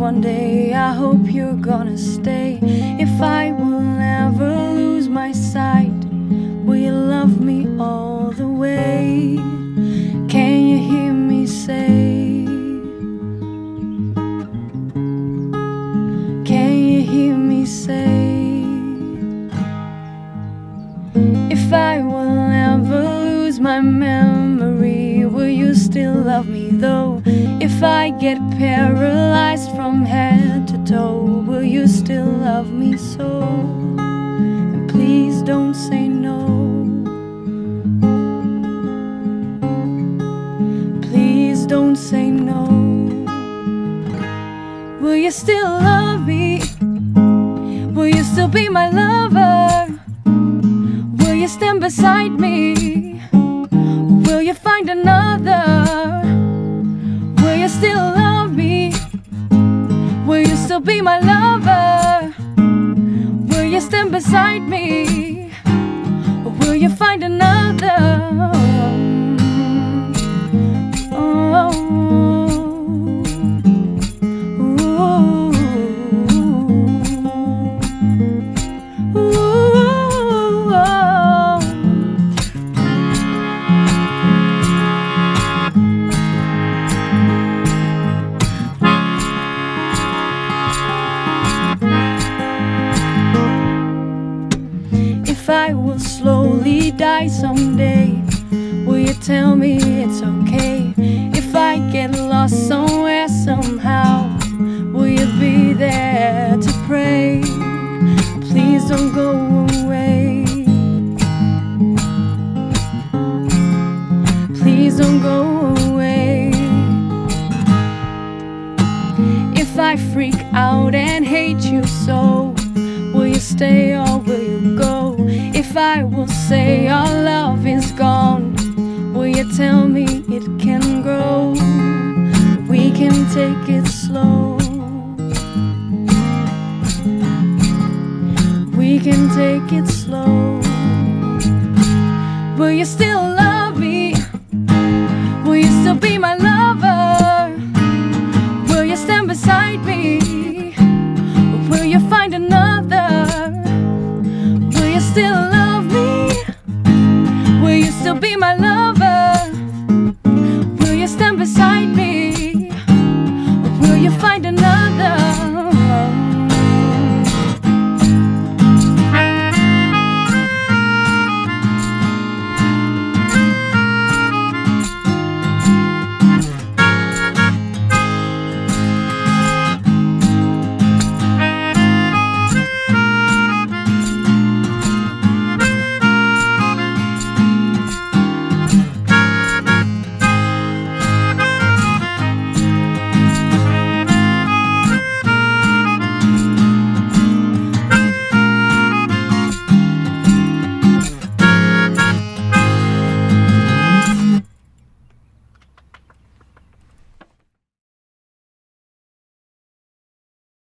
one day I hope you're gonna stay. If I will never lose my sight, will you love me all the way? Can you hear me say? Can you hear me say? If I will never lose my memory, will you still love me though? If I get paralyzed from head to toe, will you still love me so? And please don't say no. Please don't say no. Will you still love me? Will you still be my lover? Will you stand beside me? Will you find another? Will you still love me? Will you still be my lover? Will you stand beside me? Or will you find another? If I will slowly die someday, will you tell me it's okay? If I get lost somewhere somehow, will you be there to pray? Please don't go away. Please don't go away. If I freak out and hate you so, will you stay or will you go? If I will say our love is gone, will you tell me it can grow? We can take it slow. We can take it slow. Will you still